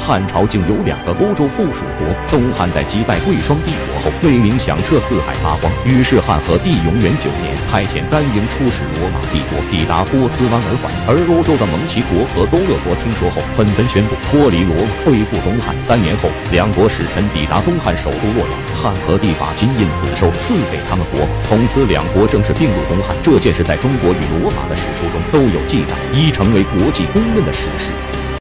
汉朝竟有2个欧洲附属国。东汉在击败贵霜帝国后，威名响彻四海八荒。于是汉和帝永元9年，派遣甘英出使罗马帝国，抵达波斯湾而还。而欧洲的蒙奇国和多勒国听说后，纷纷宣布脱离罗马，恢复东汉。3年后，2国使臣抵达东汉首都洛阳，汉和帝把金印紫绶赐给他们国，从此2国正式并入东汉。这件事在中国与罗马的史书中都有记载，已成为国际公认的史实。